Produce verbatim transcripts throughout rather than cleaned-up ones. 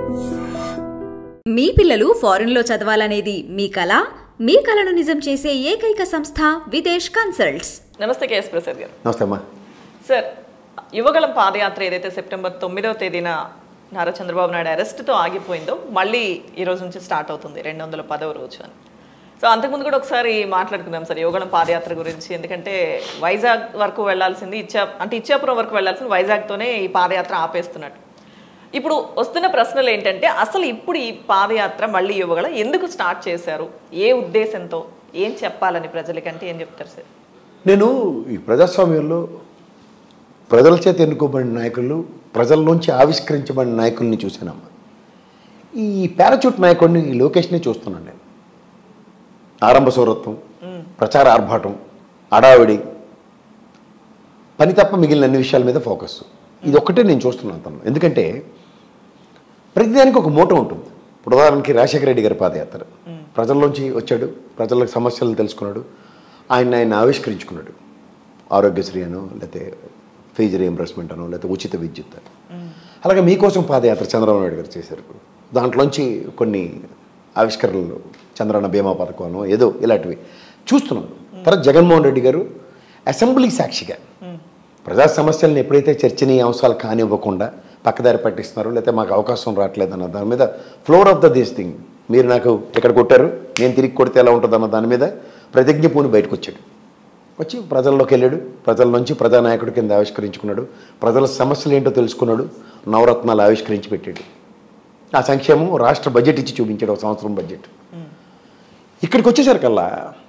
మీ పిల్లలు ఫారెన్ లో చదవాలనేది మీ కల మీ కలను నిజం చేసే ఏకైక సంస్థ విదేశ్ కన్సల్ట్స్. నమస్తే కేఎస్ ప్రసాద్ గారు. నమస్తే అమ్మా. సార్, యువగళం పాదయాత్ర ఏదైతే సెప్టెంబర్ తొమ్మిదవ తేదీన నారా చంద్రబాబు నాయుడు అరెస్ట్తో ఆగిపోయిందో మళ్ళీ ఈ రోజు నుంచి స్టార్ట్ అవుతుంది, రెండు వందల పదవ రోజు అని. సో అంతకుముందు కూడా ఒకసారి మాట్లాడుకుందాం సార్ యువగళం పాదయాత్ర గురించి. ఎందుకంటే వైజాగ్ వరకు వెళ్లాల్సింది ఇచ్చా అంటే ఇచ్చాపురం వరకు వెళ్లాల్సింది వైజాగ్తోనే ఈ పాదయాత్ర ఆపేస్తున్నట్టు. ఇప్పుడు వస్తున్న ప్రశ్నలు ఏంటంటే అసలు ఇప్పుడు ఈ పాదయాత్ర మళ్ళీ యువగళం ఎందుకు స్టార్ట్ చేశారు, ఏ ఉద్దేశంతో, ఏం చెప్పాలని ప్రజలకంటే ఏం చెప్తారు సార్? నేను ఈ ప్రజాస్వామ్యంలో ప్రజల చేత ఎన్నుకోబడిన నాయకులు, ప్రజల్లోంచి ఆవిష్కరించబడిన నాయకుల్ని చూశానమ్మా. ఈ పారాచూట్ నాయకుడిని ఈ లోకేష్ని చూస్తున్నాను నేను. ఆరంభ సౌరత్వం, ప్రచార ఆర్భాటం, అడావిడి, పని తప్ప మిగిలిన అన్ని విషయాల మీద ఫోకస్, ఇది ఒక్కటే నేను చూస్తున్నాను తను. ఎందుకంటే ప్రతిదానికి ఒక మోటో ఉంటుంది. ఇప్పుడు ఉదాహరణకి రాజశేఖర రెడ్డి గారి పాదయాత్ర, ప్రజల్లోంచి వచ్చాడు, ప్రజల సమస్యలను తెలుసుకున్నాడు, ఆయన ఆయన ఆవిష్కరించుకున్నాడు. ఆరోగ్యశ్రీ అనో, లేకపోతే ఫీజు రీఎంబర్స్మెంట్ అనో, లేకపోతే ఉచిత విద్యుత్ అని. అలాగే మీకోసం పాదయాత్ర చంద్రబాబు నాయుడు గారు చేశారు. దాంట్లోంచి కొన్ని ఆవిష్కరణలు, చంద్రన్న బీమా పథకం అనో ఏదో ఇలాంటివి చూస్తున్నాను. తర్వాత జగన్మోహన్ రెడ్డి గారు అసెంబ్లీ సాక్షిగా ప్రజా సమస్యలను ఎప్పుడైతే చర్చనీయ అంశాలు కానివ్వకుండా పక్కదారి పట్టిస్తున్నారు, లేకపోతే మాకు అవకాశం రావట్లేదు అన్న దాని మీద floor of the this thing, మీరు నాకు ఇక్కడ కొట్టారు నేను తిరిగి కొడితే ఎలా ఉంటుంది అన్న దాని మీద ప్రతిజ్ఞ పూని బయటకు వచ్చాడు. వచ్చి ప్రజల్లోకి వెళ్ళాడు, ప్రజల నుంచి ప్రజానాయకుడి కింద ఆవిష్కరించుకున్నాడు, ప్రజల సమస్యలు ఏంటో తెలుసుకున్నాడు, నవరత్నాలు ఆవిష్కరించి పెట్టాడు. ఆ సంక్షేమం రాష్ట్ర బడ్జెట్ ఇచ్చి చూపించాడు, ఒక సంవత్సరం బడ్జెట్. ఇక్కడికి వచ్చేసరికల్లా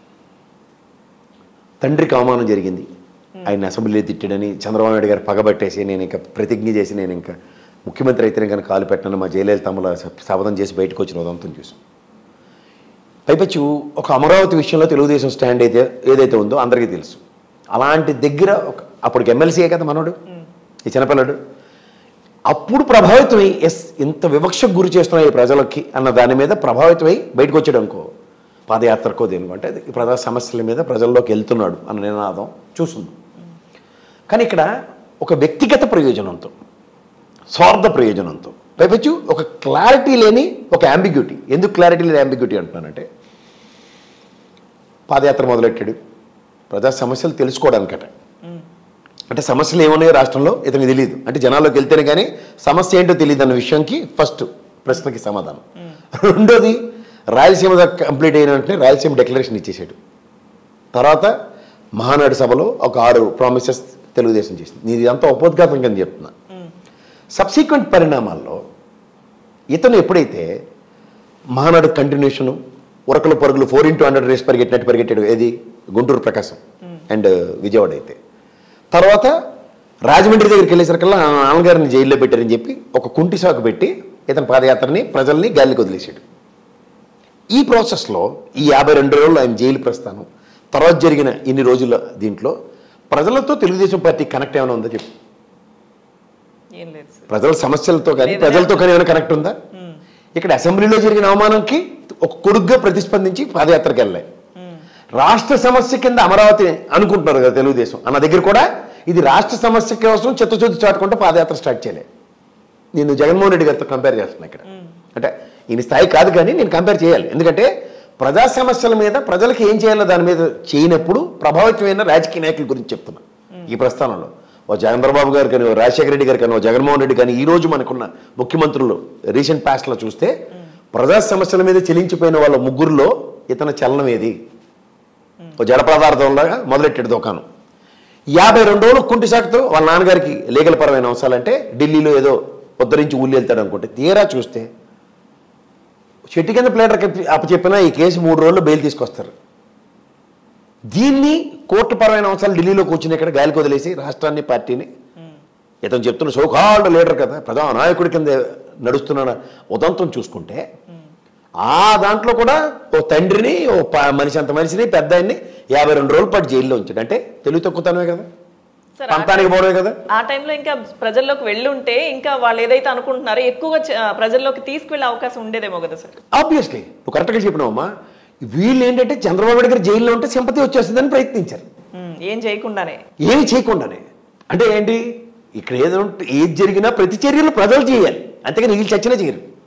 తండ్రికి అవమానం జరిగింది, ఆయన అసెంబ్లీలో తిట్టాడని చంద్రబాబు నాయుడు గారు పగబట్టేసి నేను ఇంకా ప్రతిజ్ఞ చేసి నేను ఇంకా ముఖ్యమంత్రి అయితేనే కనుక కాలు పెట్టను మా జయలలితమ్మల శపథం చేసి బయటకు వచ్చిన ఉదంతం చూసాం. పైపచ్చు ఒక అమరావతి విషయంలో తెలుగుదేశం స్టాండ్ అయితే ఏదైతే ఉందో అందరికీ తెలుసు. అలాంటి దగ్గర ఒక అప్పటికి ఎమ్మెల్సీయే కదా మనోడు, ఈ చిన్నపిల్లడు. అప్పుడు ప్రభావితమై ఎస్ ఇంత వివక్షకు గురి చేస్తున్నాయి ప్రజలకి అన్న దాని మీద ప్రభావితమై బయటకు వచ్చాడు అనుకో, పాదయాత్రకో దేనికో, అంటే ప్రజా సమస్యల మీద ప్రజల్లోకి వెళ్తున్నాడు అన్న నినాదం చూస్తుంది. కానీ ఇక్కడ ఒక వ్యక్తిగత ప్రయోజనంతో, స్వార్థ ప్రయోజనంతో, పైపచ్చు ఒక క్లారిటీ లేని ఒక అంబిగ్యూటీ. ఎందుకు క్లారిటీ లేని అంబిగ్యూటీ అంటున్నానంటే, పాదయాత్ర మొదలెట్టాడు ప్రజా సమస్యలు తెలుసుకోవడానికట. అంటే సమస్యలు ఏమున్నాయో రాష్ట్రంలో ఇతనికి తెలియదు, అంటే జనాల్లోకి వెళ్తేనే కానీ సమస్య ఏంటో తెలియదు అన్న విషయానికి ఫస్ట్ ప్రశ్నకి సమాధానం. రెండోది, రాయలసీమ కంప్లీట్ అయిన వెంటనే రాయలసీమ డిక్లరేషన్ ఇచ్చేసాడు. తర్వాత మహానాడు సభలో ఒక ఆరు ప్రామిసెస్ తెలుగుదేశం చేసింది. ఇది అంతా ఉపోద్ఘాతం కింద చెప్తున్నా. సబ్సిక్వెంట్ పరిణామాల్లో ఇతను ఎప్పుడైతే మహానాడు కంటిన్యూషను, ఉరకలు పరుగులు ఫోర్ ఇంటూ హండ్రెడ్ రేస్ పరిగెట్టినట్టు పరిగెట్టాడు, ఏది గుంటూరు ప్రకాశం అండ్ విజయవాడ అయితే, తర్వాత రాజమండ్రి దగ్గరికి వెళ్ళేసరికల్లా నాన్నగారిని జైల్లో పెట్టారని చెప్పి ఒక కుంటి సాకు పెట్టి ఇతని పాదయాత్రని ప్రజల్ని గాలికి వదిలేశాడు. ఈ ప్రాసెస్లో ఈ యాభై రెండు రోజులు ఆయన జైలు ప్రస్థానం, తర్వాత జరిగిన ఇన్ని రోజుల దీంట్లో ప్రజలతో తెలుగుదేశం పార్టీ కనెక్ట్ ఏమైనా ఉందా చెప్పు? ప్రజల సమస్యలతో కానీ ప్రజలతో కానీ ఏమైనా కనెక్ట్ ఉందా? ఇక్కడ అసెంబ్లీలో జరిగిన అవమానంకి ఒక కొడుగ్గా ప్రతిస్పందించి పాదయాత్రకి వెళ్ళాయి. రాష్ట్ర సమస్య కింద అమరావతి అనుకుంటున్నారు కదా తెలుగుదేశం అన్న దగ్గర కూడా ఇది రాష్ట్ర సమస్య కోసం చిత్తశుద్ధి చాటుకుంటూ పాదయాత్ర స్టార్ట్ చేయలే. నేను జగన్మోహన్ రెడ్డి గారితో కంపేర్ చేస్తున్నా ఇక్కడ. అంటే ఈయన స్థాయి కాదు కానీ నేను కంపేర్ చేయాలి, ఎందుకంటే ప్రజా సమస్యల మీద ప్రజలకు ఏం చేయాలో దాని మీద చేయనప్పుడు ప్రభావితమైన రాజకీయ నాయకుల గురించి చెప్తున్నా. ఈ ప్రస్థానంలో ఓ చంద్రబాబు గారు కానీ, ఓ రాజశేఖర రెడ్డి గారు కానీ, ఓ జగన్మోహన్ రెడ్డి కానీ, ఈ రోజు మనకున్న ముఖ్యమంత్రులు రీసెంట్ పాస్ట్లో చూస్తే ప్రజా సమస్యల మీద చెలించిపోయిన వాళ్ళ ముగ్గురులో ఇతను చలనం ఏది? ఓ జడ పదార్థంలాగా మొదలెట్టాడు దుకాణం. యాభై రెండు రోజులు కుంటి సాకుతో వాళ్ళ నాన్నగారికి లీగల్ పరమైన అంశాలంటే ఢిల్లీలో ఏదో ఉద్ధరించి ఊళ్ళు వెళ్తాడు అనుకుంటే, తీరా చూస్తే చెట్టు కింద ప్లేటర్ అప్పచెప్పినా ఈ కేసు మూడు రోజుల్లో బెయిల్ తీసుకొస్తారు. దీన్ని కోర్టు పరమైన అంశాలు ఢిల్లీలో కూర్చుని ఇక్కడ గాలికి వదిలేసి రాష్ట్రాన్ని, పార్టీని, ఇతను చెప్తున్న సోకాల్డ్ లీడర్ కదా, ప్రజా నాయకుడి కింద నడుస్తున్న ఉదంతం చూసుకుంటే ఆ దాంట్లో కూడా ఓ తండ్రిని, ఓ మనిషి అంత మనిషిని, పెద్ద ఆయన్ని యాభై రెండు రోజుల పాటు జైల్లో ఉంచాడు. అంటే తెలుగు తక్కువతనమే కదా, పంతానికి పోవడమే కదా. ఆ టైంలో ఇంకా ప్రజల్లోకి వెళ్ళి ఉంటే ఇంకా వాళ్ళు ఏదైతే అనుకుంటున్నారో ఎక్కువగా ప్రజల్లోకి తీసుకువెళ్ళే అవకాశం ఉండేదేమో కదా సార్. ఆబ్వియస్లీ నువ్వు కరెక్ట్గా చెప్పినావమ్మా. వీళ్ళు ఏంటంటే చంద్రబాబు నాయుడు గారు జైల్లో ఉంటే సింపతి వచ్చేస్తుందని ప్రయత్నించారు, ఏం చేయకుండానే ఏమి చేయకుండానే. అంటే ఏంటి, ఇక్కడ ఏదో ఏది జరిగినా ప్రతి చర్యలు ప్రజలు చేయాలి, అంతేగాని వీళ్ళు చచ్చినా చేయరు.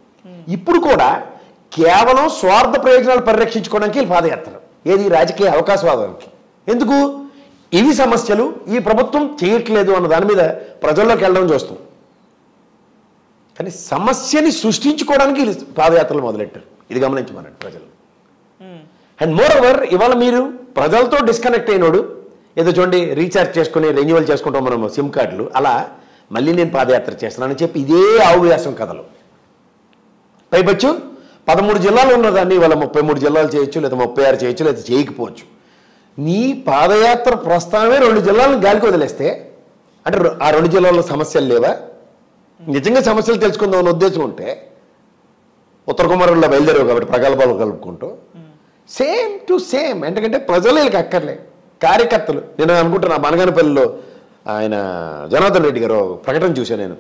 ఇప్పుడు కూడా కేవలం స్వార్థ ప్రయోజనాలు పరిరక్షించుకోవడానికి పాదయాత్ర, ఏది రాజకీయ అవకాశవాదానికి. ఎందుకు? ఇవి సమస్యలు ఈ ప్రభుత్వం చేయట్లేదు అన్న దాని మీద ప్రజల్లోకి వెళ్ళడం చూస్తాం. కానీ సమస్యని సృష్టించుకోవడానికి పాదయాత్రలు మొదలెట్టారు. ఇది గమనించమనండి ప్రజలు. అండ్ మోర్ ఓవర్ ఇవాళ మీరు ప్రజలతో డిస్కనెక్ట్ అయినోడు ఏదో చూడండి రీఛార్జ్ చేసుకుని రెన్యువల్ చేసుకుంటాం మనం సిమ్ కార్డులు, అలా మళ్ళీ నేను పాదయాత్ర చేస్తున్నానని చెప్పి ఇదే ఆవువ్యాసం కథలు. పైపచ్చు పదమూడు జిల్లాలు ఉన్నదాన్ని ఇవాళ ముప్పై మూడు జిల్లాలు చేయొచ్చు, లేదా ముప్పై ఆరు చేయొచ్చు, లేదా చేయకపోవచ్చు. నీ పాదయాత్ర ప్రస్థానమే రెండు జిల్లాలను గాలికి వదిలేస్తే అంటే ఆ రెండు జిల్లాల్లో సమస్యలు లేవా? నిజంగా సమస్యలు తెలుసుకుందాం అన్న ఉద్దేశం ఉంటే ఉత్తర కుమారుల్లో బయలుదేరావు కాబట్టి ప్రగల్భాలు కలుపుకుంటూ సేమ్ టు సేమ్. ఎందుకంటే ప్రజలు వీళ్ళకి అక్కర్లే, కార్యకర్తలు. నేను అనుకుంటున్నా మనగానపల్లిలో ఆయన జనార్దన్ రెడ్డి గారు ప్రకటన చూశాను నేను.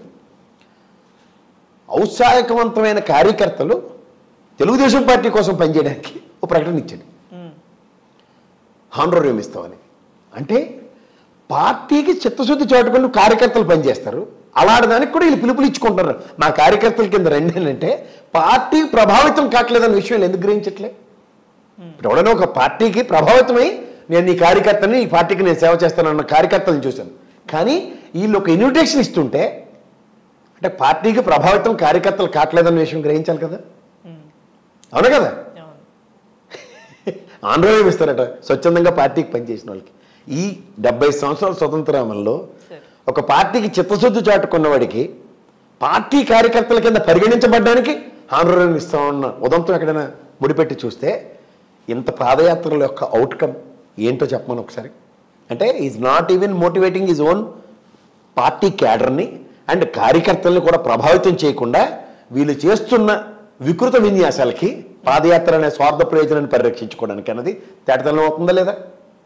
ఔత్సాహికవంతమైన కార్యకర్తలు తెలుగుదేశం పార్టీ కోసం పనిచేయడానికి ఒక ప్రకటన ఇచ్చాడు, హానరేరియం ఇస్తామని. అంటే పార్టీకి చిత్తశుద్ధి చాటుకొని కార్యకర్తలు పనిచేస్తారు, అలాంటి దానికి కూడా వీళ్ళు పిలుపులు ఇచ్చుకుంటున్నారు. మా కార్యకర్తల కింద రండి అంటే పార్టీ ప్రభావితం కావట్లేదన్న విషయం ఎందుకు గ్రహించట్లే? ఇప్పుడు ఎవడైనా ఒక పార్టీకి ప్రభావితమై నేను ఈ కార్యకర్తని ఈ పార్టీకి నేను సేవ చేస్తానన్న కార్యకర్తలను చూశాను. కానీ వీళ్ళు ఒక ఇన్విటేషన్ ఇస్తుంటే అంటే పార్టీకి ప్రభావితం కార్యకర్తలు కావట్లేదన్న విషయం గ్రహించాలి కదా, అవునా కదా? ఆంధ్రవేం ఇస్తారట స్వచ్ఛందంగా పార్టీకి పనిచేసిన వాళ్ళకి. ఈ డెబ్బై సంవత్సరాల స్వతంత్రామంలో ఒక పార్టీకి చిత్తశుద్ధి చాటుకున్నవాడికి పార్టీ కార్యకర్తల కింద పరిగణించబడ్డానికి ఆంధ్రవేం ఇస్తామన్న ఉదంతం ఎక్కడైనా ముడిపెట్టి చూస్తే ఇంత పాదయాత్రల యొక్క అవుట్కమ్ ఏంటో చెప్పమని ఒకసారి. అంటే is not even motivating is own party క్యాడర్ని అండ్ కార్యకర్తల్ని కూడా ప్రభావితం చేయకుండా వీళ్ళు చేస్తున్న వికృత విన్యాసాలకి పాదయాత్ర అనే స్వార్థ ప్రయోజనాన్ని పరిరక్షించుకోవడానికి అన్నది తేటతనం అవుతుందా లేదా?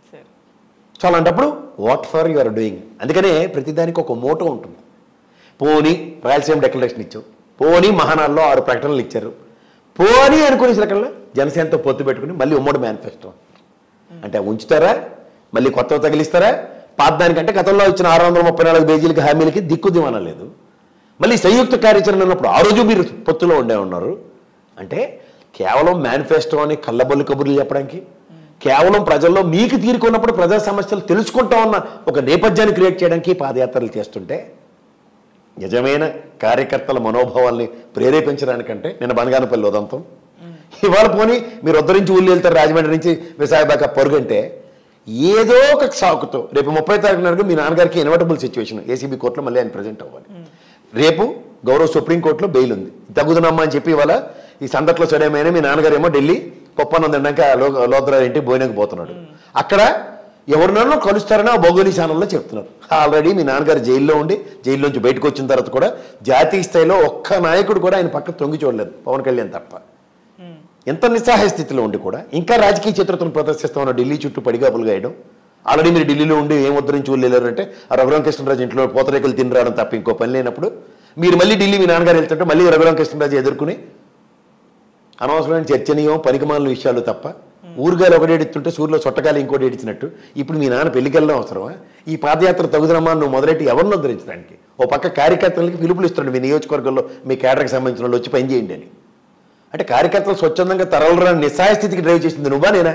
చాలా అంటప్పుడు what for you are doing. అందుకనే ప్రతిదానికి ఒక మోటో ఉంటుంది. పోనీ రాయలసీమ డిక్లరేషన్ ఇచ్చావు, పోనీ మహానాడులో ఆరు ప్రకటనలు ఇచ్చారు, పోనీ అనుకునేసరికల్లా జనసేనతో పొత్తు పెట్టుకుని మళ్ళీ ఉమ్మడి మేనిఫెస్టో అంటే ఉంచుతారా, మళ్ళీ కొత్తగా తగిలిస్తారా? పాతదానికంటే గతంలో ఇచ్చిన ఆరు వందల ముప్పై నాలుగు పేజీలకి హామీలకి దిక్కు దివనలేదు. మళ్ళీ సంయుక్త కార్యాచరణ ఉన్నప్పుడు ఆ రోజు మీరు పొత్తులో ఉండే ఉన్నారు. అంటే కేవలం మేనిఫెస్టో అని కళ్ళబొల్లి కబుర్లు చెప్పడానికి, కేవలం ప్రజల్లో మీకు తీరుకున్నప్పుడు ప్రజా సమస్యలు తెలుసుకుంటా ఉన్న ఒక నేపథ్యాన్ని క్రియేట్ చేయడానికి పాదయాత్రలు చేస్తుంటే నిజమైన కార్యకర్తల మనోభావాల్ని ప్రేరేపించడానికంటే నిన్న బనగానపల్లి ఉదంతం, ఇవాళ పోనీ మీరు ఉద్ధరించి ఊళ్ళు వెళ్తారు రాజమండ్రి నుంచి విశాఖపట్నం పరుగంటే ఏదో ఒక సాకుతో రేపు ముప్పై తారీఖు నాడు మీ నాన్నగారికి ఇన్వర్టబుల్ సిచ్యువేషన్ ఏసీబీ కోర్టులో మళ్ళీ ఆయన ప్రజెంట్ అవ్వాలి. రేపు గౌరవ సుప్రీంకోర్టులో బెయిల్ ఉంది, తగుదనమ్మా అని చెప్పి ఇవాళ ఈ సందట్లో సడేమైనా మీ నాన్నగారు ఏమో ఢిల్లీ పప్పన్నం తినడానికి లోతరా ఇంటికి భోజనంకి పోతున్నాడు. అక్కడ ఎవరినో కలుస్తారని ఆ భౌగోళిక ఛానల్లో చెప్తున్నారు. ఆల్రెడీ మీ నాన్నగారు జైల్లో ఉండి జైల్లోంచి బయటకు వచ్చిన తర్వాత కూడా జాతీయ స్థాయిలో ఒక్క నాయకుడు కూడా ఆయన పక్క తొంగి చూడలేదు, పవన్ కళ్యాణ్ తప్ప. ఎంత నిస్సహాయ స్థితిలో ఉండి కూడా ఇంకా రాజకీయ చిత్రతను ప్రదర్శిస్తామన్న ఢిల్లీ చుట్టూ పడిగాపులు గాయడం. ఆల్రెడీ మీరు ఢిల్లీలో ఉండి ఏం ఉద్ధరించి వెళ్ళారంటే ఆ రఘురామ కృష్ణరాజు ఇంట్లో పూతరేకలు తిని రావడం తప్ప ఇంకో పని లేనప్పుడు మీరు మళ్ళీ ఢిల్లీ మీ నాన్నగారు వెళ్తుంటే మళ్ళీ రఘురామ కృష్ణరాజు ఎదుర్కొని అనవసరమైన చర్చనీయం పనికిమాలిన విషయాలు తప్ప ఊరుగాలు ఒకటి ఏడుతుంటే సూర్యులో చుట్టకాలు ఇంకోటి ఏడిచినట్టు ఇప్పుడు మీ నాన్న పెళ్లికి వెళ్ళడం అవసరమా? ఈ పాదయాత్ర తగుదనమ్మా నువ్వు మొదలెట్టి ఎవరిని ఉద్ధరించడానికి? ఓ పక్క కార్యకర్తలకి పిలుపులు ఇస్తున్నాడు మీ నియోజకవర్గంలో మీ కేడర్కి సంబంధించిన వాళ్ళు వచ్చి పని చేయండి అని. అంటే కార్యకర్తలు స్వచ్ఛందంగా తరలరాని నిస్సాయ స్థితికి డ్రైవ్ చేసింది నువ్వా నేనా?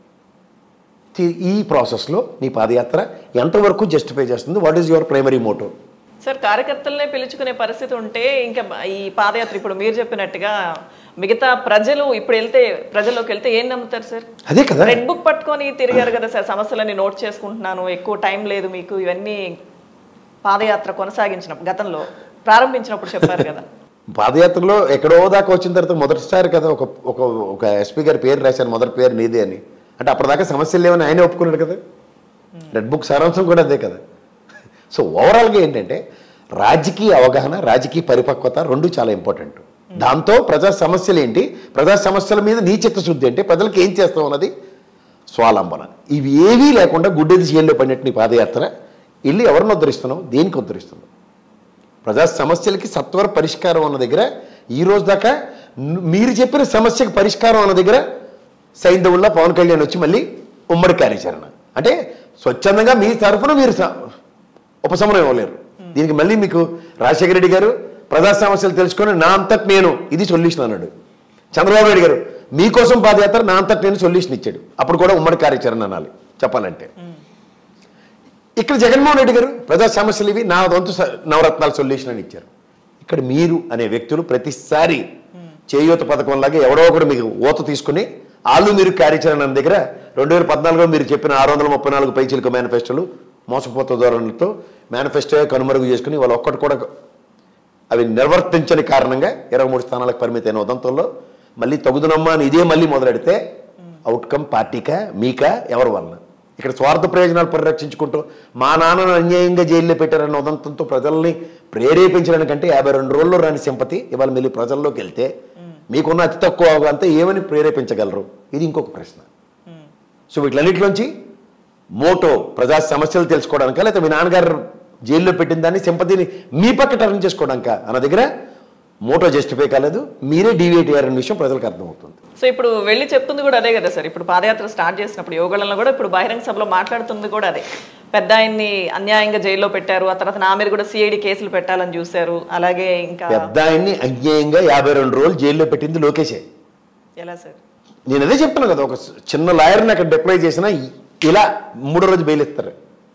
ఈ ప్రాసెస్లో నీ పాదయాత్ర ఎంతవరకు జస్టిఫై చేస్తుంది? What is your primary motto? Sir కార్యకర్తలనే పిలుచుకునే పరిస్థితి ఉంటే ఇంకా ఈ పాదయాత్ర ఇప్పుడు మీరు చెప్పినట్టుగా మిగతా ప్రజలు ఇప్పుడు వెళ్తే ప్రజల్లోకి వెళ్తే ఏం నమ్ముతారు సార్? అదే కదా, రెడ్ బుక్ పట్టుకొని తిరిగారు కదా సార్, సమస్యలన్నీ నోట్ చేసుకుంటున్నాను, ఎక్కువ టైం లేదు మీకు, ఇవన్నీ పాదయాత్ర కొనసాగించినప్పుడు గతంలో ప్రారంభించినప్పుడు చెప్పారు కదా. పాదయాత్రలో ఎక్కడో దాకా వచ్చిన తర్వాత మొదటిసారి కదా ఒక ఒక ఒక ఎస్పీ గారి పేరు రాశారు, మొదటి పేరు నీదే అని. అంటే అప్పటిదాకా సమస్యలు లేవని ఆయన ఒప్పుకున్నాడు కదా. రెడ్ బుక్ సారాంశం కూడా అదే కదా. సో ఓవరాల్గా ఏంటంటే రాజకీయ అవగాహన, రాజకీయ పరిపక్వత రెండు చాలా ఇంపార్టెంట్. దాంతో ప్రజా సమస్యలు ఏంటి, ప్రజా సమస్యల మీద నీ చిత్తశుద్ధి అంటే ప్రజలకు ఏం చేస్తావు అన్నది స్వాలంబన. ఇవి ఏవీ లేకుండా గుడ్డెది చేయంలో పడినట్టు నీ పాదయాత్ర వెళ్ళి ఎవరిని ఉద్ధరిస్తున్నావు, దేనికి ఉద్ధరిస్తున్నావు? ప్రజా సమస్యలకి సత్వర పరిష్కారం అన్న దగ్గర ఈ రోజు దాకా మీరు చెప్పిన సమస్యకి పరిష్కారం అన్న దగ్గర సైంధవుల్లా పవన్ కళ్యాణ్ వచ్చి మళ్ళీ ఉమ్మడి కార్యాచరణ అంటే స్వచ్ఛందంగా మీ తరఫున మీరు ఉపశమనం ఇవ్వలేరు. దీనికి మళ్ళీ మీకు రాజశేఖర రెడ్డి గారు ప్రజా సమస్యలు తెలుసుకొని నా అంతటి నేను ఇది సొల్యూషన్ అన్నాడు. చంద్రబాబు నాయుడు గారు మీకోసం పాదయాత్ర నా అంతటి నేను సొల్యూషన్ ఇచ్చాడు. అప్పుడు కూడా ఉమ్మడి కార్యాచరణ అనాలి చెప్పాలంటే. ఇక్కడ జగన్మోహన్ రెడ్డి గారు ప్రజా సమస్యలు ఇవి నా వంతు నవరత్నాల సొల్యూషన్ అని ఇచ్చారు. ఇక్కడ మీరు అనే వ్యక్తులు ప్రతిసారి చేయూత పథకం లాగా ఎవడో ఒకటి మీకు ఓత తీసుకుని ఆళ్ళు మీరు కార్యాచరణ దగ్గర రెండు వేల పద్నాలుగులో మీరు చెప్పిన ఆరు వందల ముప్పై నాలుగు పైచీలకు మేనిఫెస్టోలు మోసపోత ధోరణితో మేనిఫెస్టో కనుమరుగు చేసుకుని వాళ్ళు ఒక్కటి కూడా అవి నిర్వర్తించని కారణంగా ఇరవై మూడు స్థానాలకు పరిమితమైన ఉదంతంలో మళ్ళీ తగుదనమ్మా అని ఇదే మళ్ళీ మొదలెడితే అవుట్కమ్ పార్టీకా మీకా ఎవరి వలన? ఇక్కడ స్వార్థ ప్రయోజనాలు పరిరక్షించుకుంటూ మా నాన్నను అన్యాయంగా జైల్లో పెట్టారన్న ఉదంతంతో ప్రజల్ని ప్రేరేపించడానికంటే యాభై రెండు రోజుల్లో రాని సింపతి ఇవాళ మళ్ళీ ప్రజల్లోకి వెళ్తే మీకున్న అతి తక్కువ అంతా ఏమని ప్రేరేపించగలరు? ఇది ఇంకొక ప్రశ్న. సో వీటిలన్నింటిలోంచి మోటో ప్రజా సమస్యలు తెలుసుకోవడానిక లేకపోతే మీ నాన్నగారు జైల్లో పెట్టిన దాన్ని సింపతిని మీ పక్క టర్న్ చేసుకోవడానిక అన్న దగ్గర మోటో జస్టిఫై కాలేదు, మీరే డీవియేట్ అయ్యారనే విషయం ప్రజలకు అర్థమవుతుంది. సో ఇప్పుడు వెళ్ళి చెప్తుంది కూడా అదే కదా సార్. ఇప్పుడు పాదయాత్ర స్టార్ట్ చేసినప్పుడు యువగళంలో కూడా ఇప్పుడు బహిరంగ సభలో మాట్లాడుతుంది కూడా అదే. పెద్ద ఆయన్ని అన్యాయంగా జైల్లో పెట్టారు, ఆ తర్వాత నా మీద కూడా సిఐడి కేసులు పెట్టాలని చూశారు. అలాగే ఇంకా పెద్ద ఆయన్ని అన్యాయంగా యాభై రెండు రోజులు జైల్లో పెట్టింది లోకేషే. ఎలా సార్? నేను అదే చెప్తున్నా కదా, ఒక చిన్న లాయర్ని అక్కడ డిప్లాయ్ చేసినా ఇలా మూడో రోజు బెయిల్ ఇస్తారు.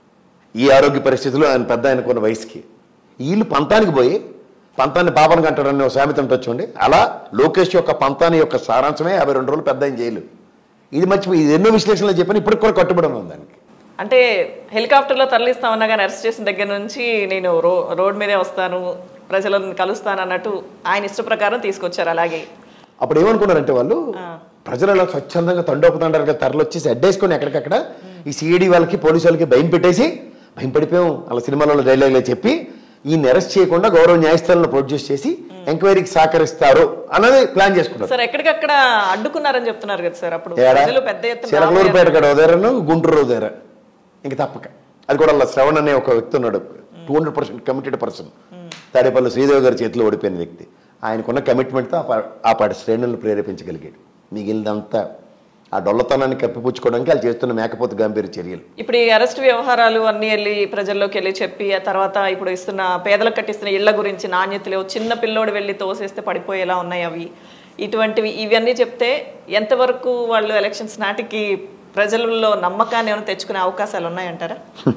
ఈ ఆరోగ్య పరిస్థితులు ఆయన పెద్ద ఆయనకున్న వయసుకి వీళ్ళు పంతానికి పోయి పంతాన్ని పాపను కంటారని ఒక సామెత ఉంటుంది. అలా లోకేష్ యొక్క పంతాన్ని యొక్క సారాంశమే యాభై రెండు రోజులు పెద్ద ఆయన జైలు. ఇది మర్చిపోయి ఇది ఎన్నో విశ్లేషణలు చెప్పని ఇప్పటికి కూడా కట్టుబడి ఉంది దానికి. అంటే హెలికాప్టర్లో తరలిస్తామన్నా కానీ అరెస్ట్ చేసిన దగ్గర నుంచి నేను రో రోడ్ మీదే వస్తాను, ప్రజలను కలుస్తాను అన్నట్టు ఆయన ఇష్ట ప్రకారం తీసుకొచ్చారు. అలాగే అప్పుడు ఏమనుకున్నారంటే వాళ్ళు ప్రజలు అలా స్వచ్ఛందంగా తండోపుతండారుగా తరలి వచ్చేసి అడ్డేసుకొని ఎక్కడికక్కడ ఈ సిఐడి వాళ్ళకి పోలీసు వాళ్ళకి భయం పెట్టేసి భయం పడిపోయాం అలా సినిమాలలో డైలాగ్లో చెప్పి ఈయన అరెస్ట్ చేయకుండా గౌరవ న్యాయస్థానంలో ప్రొడ్యూస్ చేసి ఎంక్వైరీకి సహకరిస్తారు అన్నది ప్లాన్ చేసుకున్నారు. సార్ ఎక్కడికక్కడ అడ్డుకున్నారని చెప్తున్నారు కదా సార్. అప్పుడు పెద్ద ఎత్తున చిలకలూరుపేట కాడ ఉదయరను గుంటూరు ఉదయర ఇంక తప్పక అది కూడా అలా శ్రవణ్ అనే ఒక వ్యక్తి ఉన్నాడు, two hundred percent committed person. Tadepalli Sridevi గారి చేతిలో ఓడిపోయిన వ్యక్తి. ఆయనకున్న కమిట్మెంట్తో ఆ పాటి శ్రేణులను ప్రేరేపించగలిగాడు. మిగిలినంతా ఆ డొల్లతనాన్ని కప్పిపుచ్చుకోవడానికి వాళ్ళు చేస్తున్న మేకపోతు గంభీర చర్యలు. ఇప్పుడు ఈ అరెస్ట్ వ్యవహారాలు అన్ని వెళ్ళి ప్రజల్లోకి వెళ్ళి చెప్పి ఆ తర్వాత ఇప్పుడు ఇస్తున్న పేదలకు కట్టిస్తున్న ఇళ్ల గురించి నాణ్యత లేవు, చిన్న పిల్లోడు వెళ్ళి తోసేస్తే పడిపోయేలా ఉన్నాయి అవి, ఇటువంటివి ఇవన్నీ చెప్తే ఎంతవరకు వాళ్ళు ఎలక్షన్స్ నాటికి ప్రజలలో నమ్మకాన్ని ఏమైనా తెచ్చుకునే అవకాశాలు ఉన్నాయంటారా?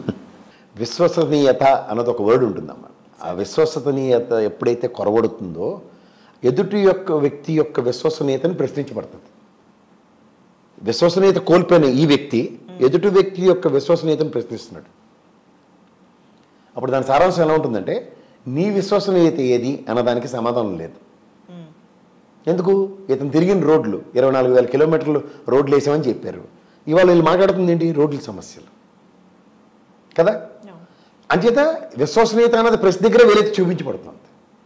విశ్వసనీయత అన్నది ఒక వర్డ్ ఉంటుందమ్మా. ఆ విశ్వసనీయత ఎప్పుడైతే కొరవడుతుందో ఎదుటి యొక్క వ్యక్తి యొక్క విశ్వసనీయతను ప్రశ్నించబడుతుంది. విశ్వసనీయత కోల్పోయిన ఈ వ్యక్తి ఎదుటి వ్యక్తి యొక్క విశ్వసనీయతను ప్రశ్నిస్తున్నాడు. అప్పుడు దాని సారాంశం ఎలా ఉంటుందంటే నీ విశ్వసనీయత ఏది అన్నదానికి సమాధానం లేదు. ఎందుకు? ఇతను తిరిగిన రోడ్లు ఇరవై నాలుగు వేల కిలోమీటర్లు రోడ్లు వేసామని చెప్పారు. ఇవాళ వీళ్ళు మాట్లాడుతుంది ఏంటి? రోడ్ల సమస్యలు కదా. అంచేత విశ్వసనీయత అన్నది ప్రెస్ దగ్గర వీలైతే చూపించబడుతుంది.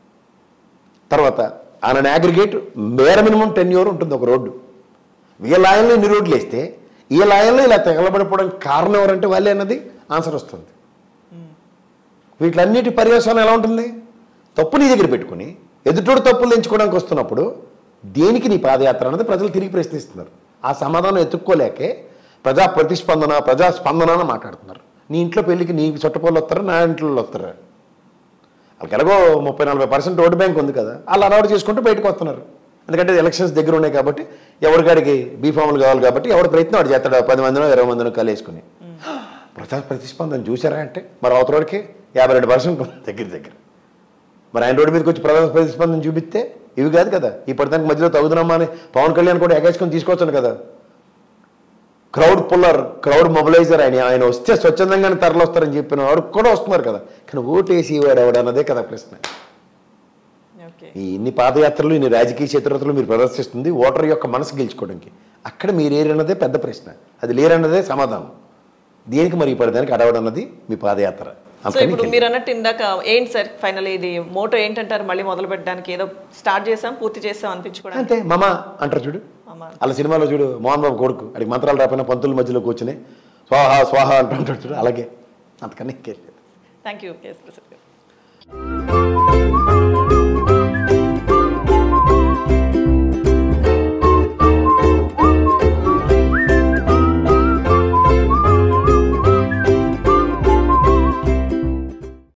తర్వాత ఆయన అగ్రిగేట్ మేర మినిమం టెన్ ఇయర్ ఉంటుంది ఒక రోడ్డు. వీళ్ళ ఆయనలో ఇన్ని రోడ్లు వేస్తే వీళ్ళ ఆయనలో ఇలా తెగలబడిపోవడానికి కారణం ఎవరంటే వాళ్ళే అన్నది ఆన్సర్ వస్తుంది. వీటిలన్నిటి పర్యవసానం ఎలా ఉంటుంది? తప్పు నీ దగ్గర పెట్టుకుని ఎదుటోడు తప్పులు ఎంచుకోవడానికి వస్తున్నప్పుడు దేనికి నీ పాదయాత్ర అన్నది ప్రజలు తిరిగి ప్రశ్నిస్తున్నారు. ఆ సమాధానం ఎత్తుక్కోలేకే ప్రజా ప్రతిస్పందన ప్రజా స్పందన అని మాట్లాడుతున్నారు. నీ ఇంట్లో పెళ్ళికి నీ చుట్టపోళ్ళు వస్తారా, నా ఇంట్లో వస్తారా? వాళ్ళకి ఎలాగో ముప్పై నలభై పర్సెంట్ ఓటు బ్యాంక్ ఉంది కదా, వాళ్ళు అలవాటు చేసుకుంటూ బయటకు వస్తున్నారు. ఎందుకంటే ఎలక్షన్స్ దగ్గర ఉన్నాయి కాబట్టి ఎవరికాడికి బీఫాములు కావాలి కాబట్టి ఎవరి ప్రయత్నం వాడు చేస్తాడు. పది మందినో ఇరవై మందినో కలిసుకుని ప్రజా ప్రతిస్పందన చూసారా అంటే మరి అవతరోడికి యాభై రెండు పర్సెంట్ దగ్గర దగ్గర. మరి ఆయన రోడ్డు మీదకి వచ్చి ప్రజా ప్రతిస్పందన చూపిస్తే ఇవి కాదు కదా. ఈ పడతానికి మధ్యలో తగుదనమ్మా అని పవన్ కళ్యాణ్ కూడా ఎగేసుకొని తీసుకొచ్చాను కదా. క్రౌడ్ పుల్లర్ క్రౌడ్ మొబిలైజర్ ఆయన ఆయన వస్తే స్వచ్ఛందంగానే తరలి వస్తారని చెప్పిన వాడు కూడా వస్తున్నారు కదా. కానీ ఓటు వేసి వాడు ఎవడు అన్నదే కదా ప్రశ్న. ఈ ఇన్ని పాదయాత్రలు ఇన్ని రాజకీయ చిత్రతలు మీరు ప్రదర్శిస్తుంది ఓటర్ యొక్క మనసు గెలుచుకోవడానికి. అక్కడ మీరు ఏరన్నదే పెద్ద ప్రశ్న, అది లేరన్నదే సమాధానం. దేనికి మరి పడడానికి అడవడన్నది మీ పాదయాత్ర. సో ఇప్పుడు మీరు అన్నట్టు ఇందాక ఏంటి సార్ ఫైనల్ ఇది మోటో ఏంటంటారు? మళ్ళీ మొదలు పెట్టడానికి ఏదో స్టార్ట్ చేసాం పూర్తి చేసాం అనిపించుకోవడం అంతే. మామ అంటారు చూడు, అలా సినిమాలో చూడు మోహన్ బాబు కొడుకు అడిగి మంత్రాలు రాకపోయినా పంతుల మధ్యలో కూర్చుని స్వాహ స్వాహ అంటుంటాడు చూడు, అలాగే అంతకన్నా ఇంకేం లేదు. Thank you.